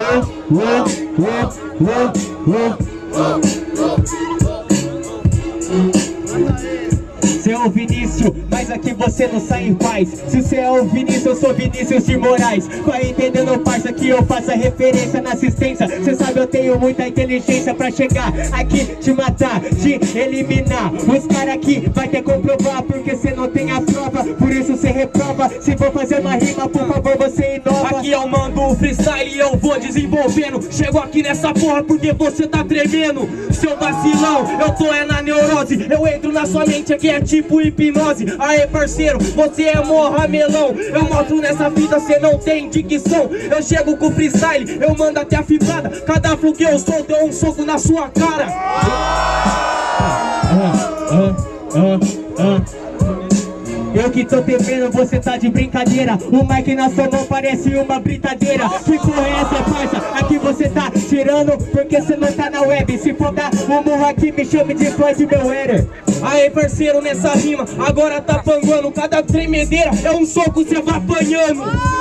Cê é o Vinícius, mas aqui você não sai em paz. Se cê é o Vinícius, eu sou Vinícius de Moraes. Vai entendendo, parça, que eu faço a referência na assistência. Cê sabe, eu tenho muita inteligência pra chegar aqui, te matar, te eliminar. Os caras aqui vai ter que comprovar, porque cê não tem a prova, por isso cê reprova. Se for fazer uma rima, por favor, você inova. Aqui eu mando o freestyle e eu vou desenvolvendo. Chego aqui nessa porra porque você tá tremendo. Seu vacilão, eu tô na neurose. Eu entro na sua mente, aqui é tipo hipnose. Aê parceiro, você é mó ramelão. Eu mostro nessa fita, cê não tem dicção. Eu chego com freestyle, eu mando até a fibrada. Cada flow que eu solto é um soco na sua cara. Eu que tô temendo, você tá de brincadeira. O mic na sua mão parece uma britadeira. Que porra é essa, parça? Aqui você tá tirando porque você não tá na web. Se for dar um murro aqui, me chame de Floyd Mayweather. Aê parceiro, nessa rima, agora tá panguando. Cada tremedeira é um soco, cê vai apanhando.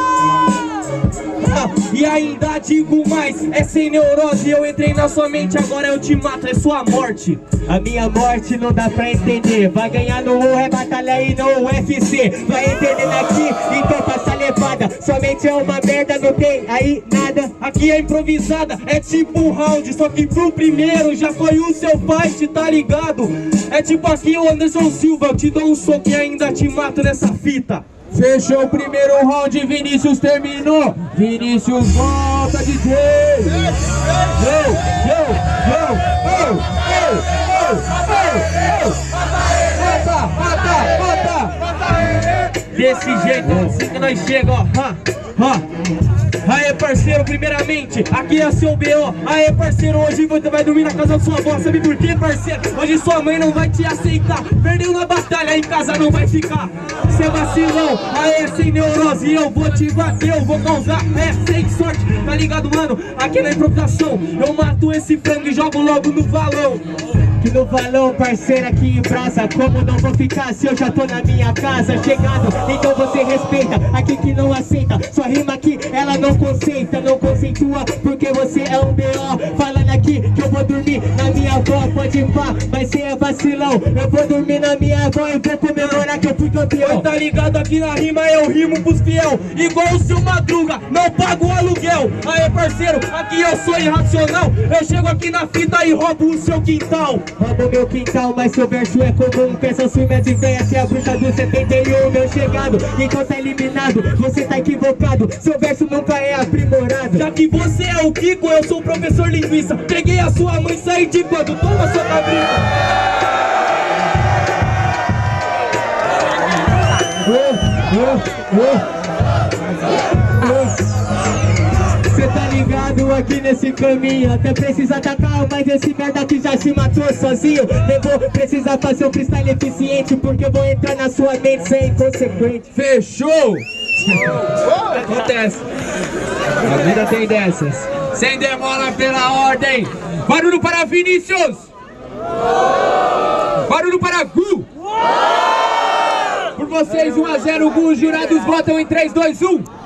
E ainda digo mais, é sem neurose. Eu entrei na sua mente, agora eu te mato, é sua morte. A minha morte não dá pra entender. Vai ganhar no UR, é batalha e no UFC. Vai entendendo aqui, então passa levada. Somente é uma merda, não tem aí nada. Aqui é improvisada, é tipo um round. Só que pro primeiro já foi o seu fight, tá ligado? É tipo aqui o Anderson Silva, eu te dou um soco e ainda te mato nessa fita. Fechou o primeiro round, Vinícius terminou. Vinícius volta, DJ. Desse jeito, assim que nós chegamos, ó. Aê parceiro, primeiramente, aqui é seu B.O. Aê parceiro, hoje você vai dormir na casa da sua avó. Sabe por quê, parceiro? Hoje sua mãe não vai te aceitar. Perdeu na batalha, em casa não vai ficar. Cê é vacilão, aê sem neurose. Eu vou te bater, eu vou causar, sem sorte. Tá ligado, mano? Aqui na improvisação, eu mato esse frango e jogo logo no valão. Que no valão, parceiro, aqui em brasa. Como não vou ficar se eu já tô na minha casa chegado? Então você respeita, aqui que não aceita. Sua rima aqui, ela não conceita, não conceitua, porque você é um B.O. Falando aqui que eu vou dormir na minha avó, pode pá, mas cê é vacilão. Eu vou dormir na minha avó e vou comemorar que eu fui campeão. Tá ligado, aqui na rima eu rimo pros fiel. Igual o seu Madruga, não pago o aluguel. Aê parceiro, aqui eu sou irracional. Eu chego aqui na fita e roubo o seu quintal. Roubo meu quintal, mas seu verso é comum. Peça sua ideia, se é a bruxa do 71. Meu chegado, então tá eliminado. Você tá equivocado, seu verso nunca é aprimorado. Já que você é o Kiko, eu sou o professor linguiça. Peguei a sua mãe, saí de quando? Toma sua cabrinha. Cê tá ligado aqui nesse caminho. Até precisa atacar, mas esse merda aqui já se matou sozinho. Nem vou precisar fazer um freestyle eficiente, porque eu vou entrar na sua mente sem inconsequente. Fechou! Acontece. A vida tem dessas. Sem demora, pela ordem. Barulho para Vinícius. Barulho para Gu. Por vocês, 1 a 0, Gu. Os jurados votam em 3, 2, 1.